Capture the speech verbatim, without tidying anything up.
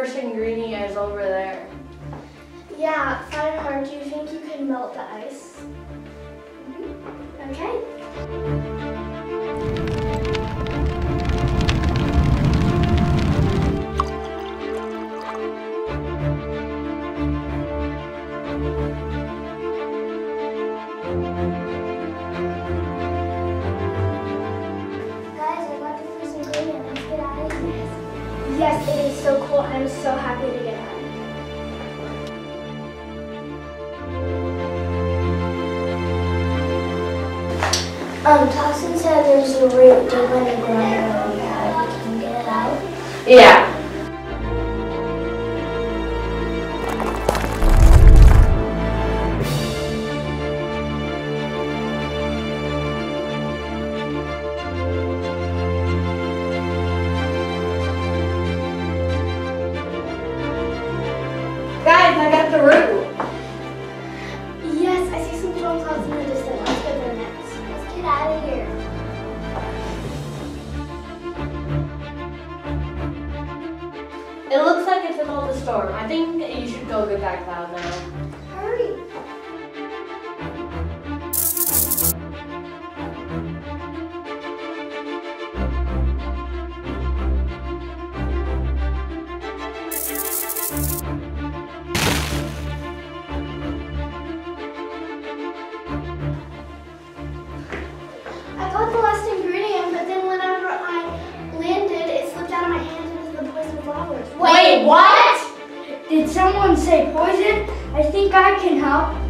first ingredient is over there. Yeah, Fireheart, do you think you can melt the ice? Mm-hmm. Okay. Yes, it is so cool. I'm so happy to get out of here. Um, Dawson said there's a root deep underground. Yeah, we can get it out. Yeah. Guys, I got the root. Yes, I see some storm clouds in the distance. Let's go there next. Let's get out of here. It looks like it's about the storm. I think you should go get that cloud now. Hurry. I got the last ingredient, but then whenever I landed, it slipped out of my hand into the poison flowers. Wait, what? Did someone say poison? I think I can help.